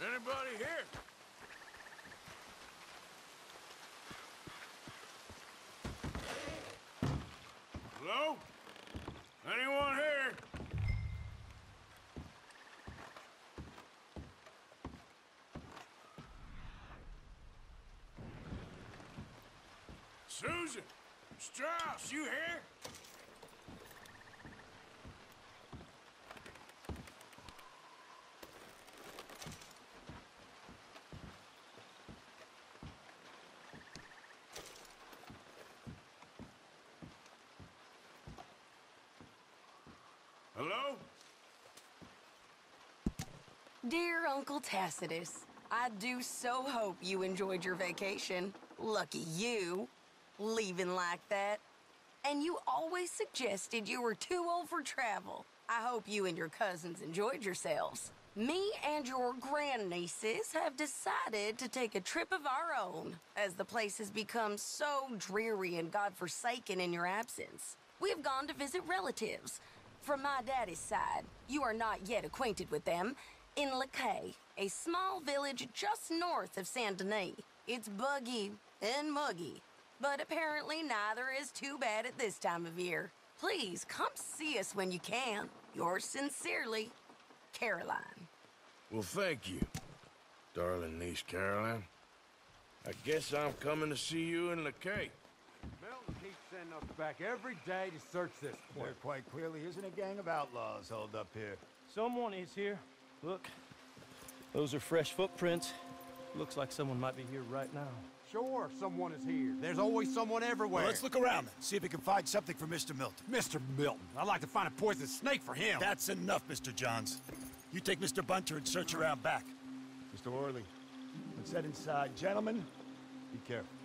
Anybody here? Hello? Anyone here? Susan! Strauss, you here? Hello? Dear Uncle Tacitus, I do so hope you enjoyed your vacation. Lucky you, leaving like that. And you always suggested you were too old for travel. I hope you and your cousins enjoyed yourselves. Me and your grandnieces have decided to take a trip of our own, as the place has become so dreary and godforsaken in your absence. We have gone to visit relatives. From my daddy's side, you are not yet acquainted with them, in Lacaille, a small village just north of Saint Denis. It's buggy and muggy, but apparently neither is too bad at this time of year. Please come see us when you can. Yours sincerely, Caroline. Well, thank you, darling niece Caroline. I guess I'm coming to see you in Lacaille. Milton keeps sending us back every day to search this place. There quite clearly isn't a gang of outlaws holed up here. Someone is here. Look, those are fresh footprints. Looks like someone might be here right now. Sure, someone is here. There's always someone everywhere. Well, let's look around then, see if we can find something for Mr. Milton. Mr. Milton. I'd like to find a poisonous snake for him. That's enough, Mr. Johns. You take Mr. Bunter and search around back. Mr. Orley, let's head inside. Gentlemen, be careful.